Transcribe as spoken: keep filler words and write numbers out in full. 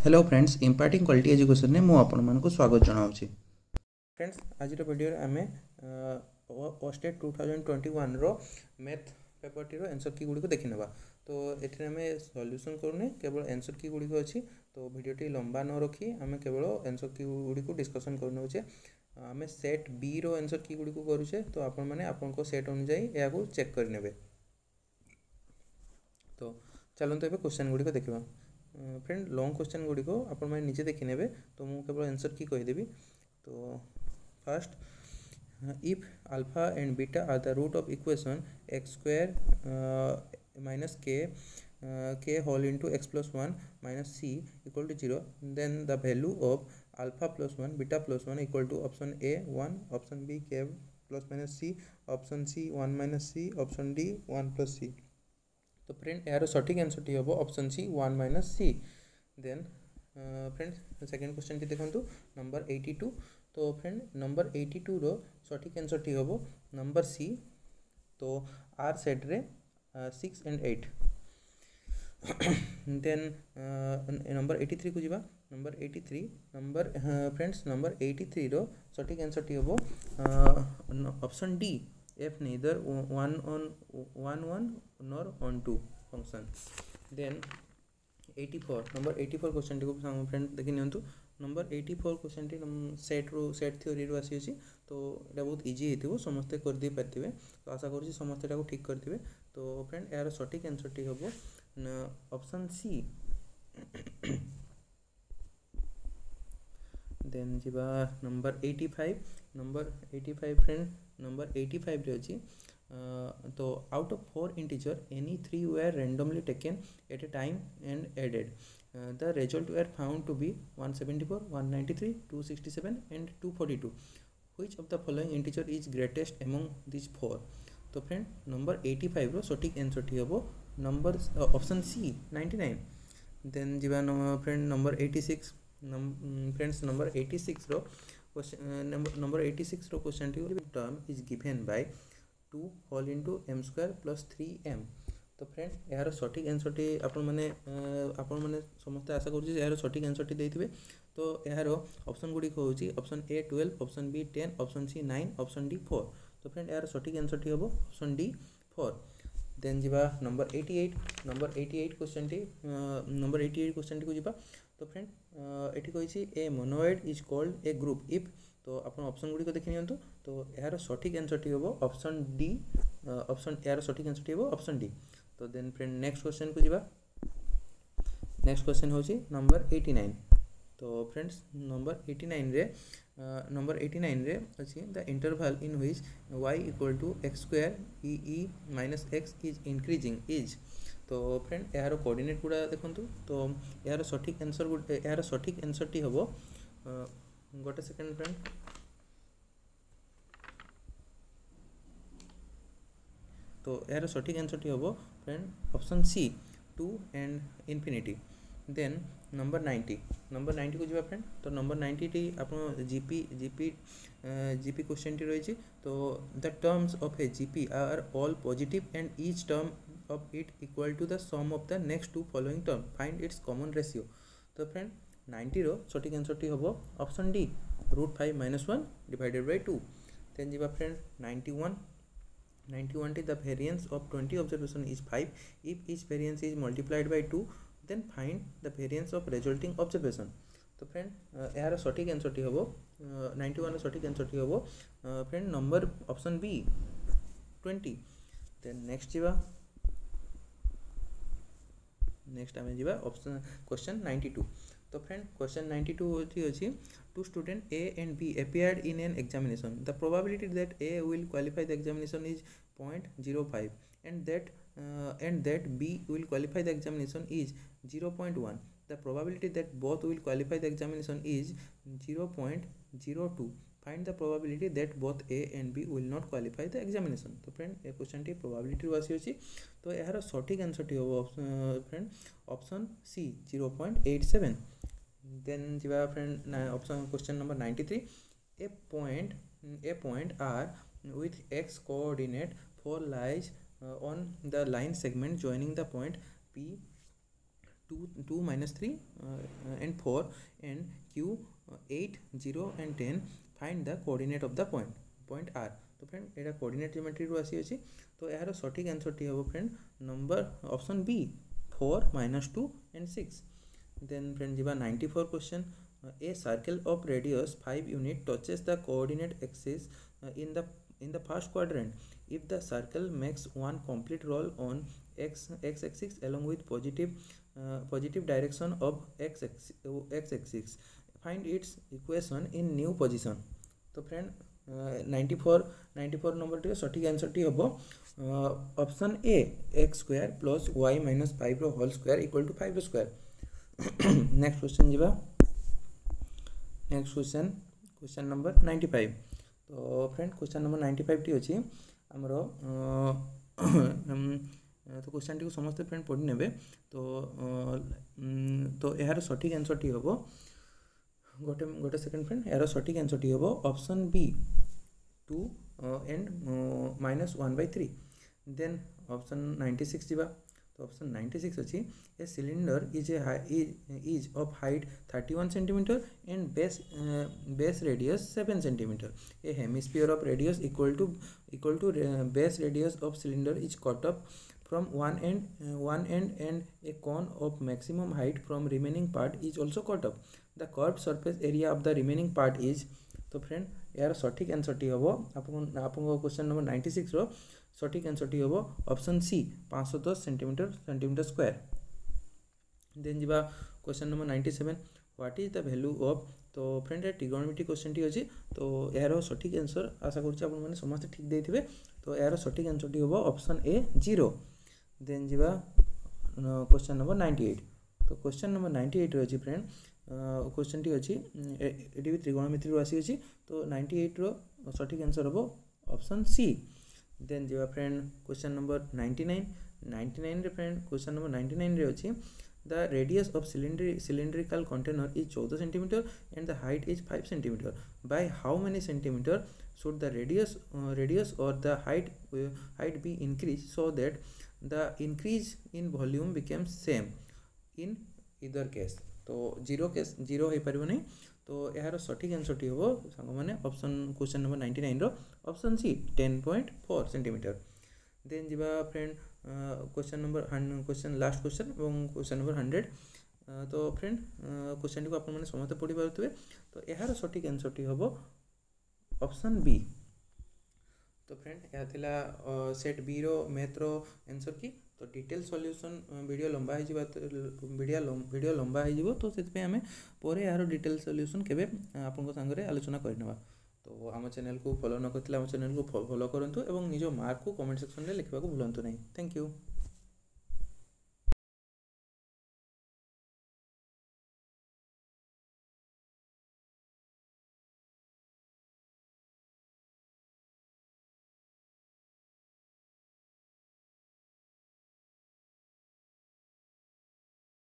Hello friends, imparting quality education में मुझे स्वागत जनाऊँ। फ्रेंड्स, आज वीडियो आम ओस्टेट टू थाउजेंड ट्वेंटी वन रो मैथ पेपर टी आंसर की गुड़ी को देखी ना। तो ये आम सॉल्यूशन करूने केवल आंसर की गुड़ी अच्छी। तो वीडियोटी लंबा न रखी आम केवल आंसर की गुड़ी को डिस्कसन कर आम सेट बी रो आंसर की गुड़ी को करुचे। तो आपण मैंने आपन सेट अनुजाई या चेक करने। तो चलते ये क्वेश्चन गुड़ी को देखा। फ्रेंड, लॉन्ग क्वेश्चन गुड़ी को आप निजे देखने। तो मुझे केवल आंसर की कहीदेवी। तो first, if alpha and beta are the root of equation x square minus k k whole into x plus one minus c equal to zero, then the value of alpha plus one beta plus one equal to option A one, option B k plus minus c, option C one minus c, option D one plus c. तो friend, यार सठिक answer टी हम option C one minus c. Then friend second question की देखो number eighty two. तो friend number eighty two रो सठिक आंसर टी हम नंबर सी। तो आर सेट रे six and eight. Then number eighty three को जीवा। Number eighty three number friends number eighty three रो सठिक आंसर टी हम option D f neither one on one one nor on two function. Then eighty four number eighty four question टी को friend देखी नियंतु। नंबर एटी फोर क्वेश्चन टी set रू सेट थ्योरी रू आसी अछि। तो एटा बहुत इजी हेतिबो, समस्ते कर दे पाथिबे। तो आशा करूछि समस्ते एटा को ठीक करथिबे। तो फ्रेंड यार सठिक आंसर टी हबो ऑप्शन सी। देन जीवा number eighty five. Number eighty five friend number eighty five रे अछि। तो out of four integer any three were randomly taken at a time and added. Uh, the result were found to be one seventy-four, one ninety-three, two sixty-seven and two forty-two. Which of the following integer is greatest among these four? तो friend number eighty five रो सठिक answer टी हबो number option C ninety nine. Then जीवा friend number eighty six. Friends number eighty six रो number number eighty six रो question टी term is given by two whole into m square plus three m. तो friend यार सठिक answer T आपण मैंने आपण मैंने समस्त आशा करुँच यार सठिक आंसर टी देथिबे। तो यार ऑप्शन गुड़ी होउची option A twelve, option B ten, option C nine, option D four. तो फ्रेंड यार सठिक आंसर टी हबो ऑप्शन डी फोर। देन जीवा number eighty eight. Number eighty eight question टी नंबर एटी एट क्वेश्चन टी को जीवा। तो फ्रेंड एटी कहिछि a monoid is called a group if. तो आपण ऑप्शन गुड़ी को देखि नियंतु। तो यार सठिक आंसर टी हबो ऑप्शन डी। ऑप्शन यार सठिक आंसर टी हबो ऑप्शन डी। तो देन फ्रेंड नेक्स्ट क्वेश्चन को जीवा। नेक्स्ट क्वेश्चन होछि नंबर एटी नाइन। तो फ्रेंड्स नंबर एटी नाइन रे नंबर एटी नाइन रे अछि the interval in which y equal to x square e e minus x is increasing is. तो friend यार coordinate गुड़ा देखंतु। तो यार सठिक आंसर यार सठिक आंसर टी हबो गोटे सेकंड फ्रेंड। तो यार सठिक आंसर टी हबो friend option C two and infinity. Then number ninety. Number ninety को जीवा फ्रेंड। तो नंबर नाइंटी टी आपन जीपी जीपी जीपी क्वेश्चन टी रही। तो the terms of a GP are all positive and each term of it equal to the sum of the next two following term, find its common ratio. तो friend ninety रो सठिक answer टी हबो option D root five minus one divided by two. Then जीवा friend ninety one. Ninety one टी the variance of twenty observation is five if each variance is multiplied by two, then find the variance of resulting observation. तो friend यार सठिक answer टी हबो ninety one सठिक answer टी हबो friend number option B twenty. Then next जीवा। Next आम जीवा ऑप्शन क्वेश्चन नाइंटी टू। तो फ्रेंड क्वेश्चन नाइंटी टू अच्छी to student A and B appeared in an examination. The probability that A will qualify the examination is zero point zero five and that uh, and that B will qualify the examination is zero point one. The probability that both will qualify the examination is zero point zero two. Find the probability that both A and B will not qualify the examination. तो friend ए question टी probability रू आसी अछि। तो यार सठिक answer टी हो friend option C zero point eight seven. Then जीवा friend option question number ninety three. A point a point R with x coordinate four lies uh, on the line segment joining the point P two two minus three and four and Q eight zero and ten find the coordinate of the point point R. तो friend एटा coordinate geometry रू आसी अछि। तो यार सठिक answer टी हम friend number option B four minus two and six. Then friend जी ninety four question a circle of radius five unit touches the coordinate axis in the in the first quadrant. If the circle makes one complete roll on x x axis along with positive uh, positive direction of x x axis, find its equation in new position. तो friend ninety four ninety four number टी सठिक answer टी हम option A x square plus y minus five रो whole square equal to five square. Next question जीवा next question question number ninety five. तो friend question number ninety five टी अच्छी आमर तो क्वेश्चन टी को समस्त फ्रेंड पढ़ी ने। तो तो यार सठिक आंसर टी हम गोटे गोटे सेकेंड फ्रेंड यार सठिक आंसर टी हम option B two and minus one by three. Then option ninety six जीवा। तो ऑप्शन नाइंटी सिक्स अच्छी a cylinder is a is of height thirty one centimetre and base base radius seven centimetre. A hemisphere of radius equal to equal to base radius of cylinder is cut off from one end uh, one end and a cone of maximum height from remaining part is also cut off. The curved surface area of the remaining part is। तो friend यार सठिक answer टी हम आप question number ninety six रो सठिक answer टी हम ऑप्शन सी पाँच सौ दस सेंटीमीटर सेंटीमीटर स्क्वायर। देन जीवा question number ninety seven what is the value of. तो फ्रेंड यार ट्रिगोनोमेट्री क्वेश्चन टी अच्छी। तो यार सठिक आंसर आशा करूँ समस्त ठीक देते। तो यार सठिक आंसर टी हम ऑप्शन ए जीरो। देन जीवा क्वेश्चन नंबर नाइंटी एट। तो क्वेश्चन नंबर नाइंटी एट रो फ्रेंड क्वेश्चन टी अच्छी ये भी त्रिगोनोमेट्री आसी अच्छी। तो नाइंटी एट रो सठिक आंसर हम ऑप्शन सी। देन जीवा friend question number ninety nine ninety nine रे friend question number ninety nine रे अच्छी the radius of cylindri cylindrical container is चौदह centimetre and the height is five centimetre. By how many centimetre should the radius radius or the height height be increase so that the increase in volume becomes same in either case। तो zero case zero हो पार नहीं। तो यार सठिक answer टी हम सांग मैंने option question number ninety nine रो option C ten point four centimetre. Then जीवा friend question number question last question और क्वेश्चन नंबर हंड्रेड। तो फ्रेंड क्वेश्चन टी को आपने समस्त पढ़ी पारे। तो यार सठिक आंसर टी हम ऑप्शन बी। तो फ्रेंड यह थिला सेट बी रो मैथ रो आंसर की। तो डिटेल सॉल्यूशन वीडियो लंबा हो वीडियो वीडियो लंबा हो। तो से आम पर यार डिटेल सॉल्यूशन केबे आपन सांगे आलोचना करनेबा। तो आम चैनल को फॉलो न करथिले आम चैनल को फॉलो करंतु एवं निज मार्क को कमेंट सेक्शन में लिखा भूलंतु नहीं। Thank you.